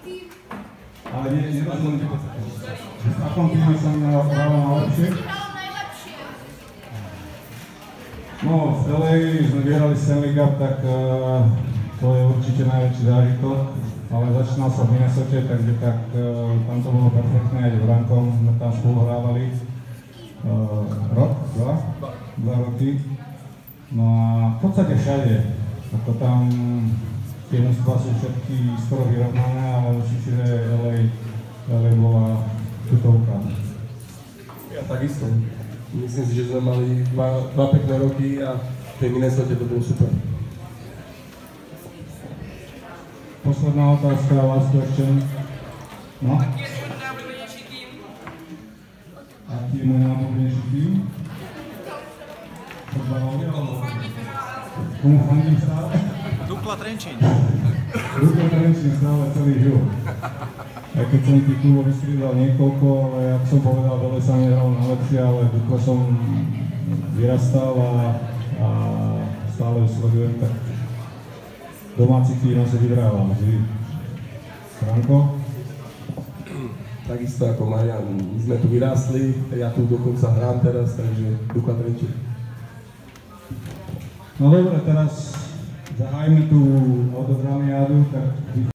Ale nerozumiem. V akom týme som hral najlepšie? No, v LA sme vyhrali Stanley Cup, tak to je určite najväčší zážitok. Ale začínal som v Minnesote, takže tam to bolo perfektné, aj v Rankom sme tam spolu hrávali. Rok? Dva roky. No a v podstate všade. Ako tam tie mužstvá sú všetky skoro vyrovnané, ale myslím si, že LA bola tutovka. Ja takisto. Myslím si, že sme mali dva pekné roky a v tej Minnesote to bolo super. Posledná otázka, last question. No? Aký je tvoj najobľúbenejší tým? Aký je môj najobľúbenejší tým? Komu fandím stále? Dukla Trenčín. Dukla Trenčín stále celý život. Aj keď som tých klubov vystriedal niekoľko, ale jak som povedal, dole sa nehral najlepšie, ale Dukla som vyrastal a stále sledujem, tak domáci tým asi vyhrávam vždy. Franko? Takisto ako Marian, my sme tu vyrástli, ja tu dokonca hrám teraz, takže Dukla Trenčín. No dobre, teraz zahájime tú odobramiádu, tak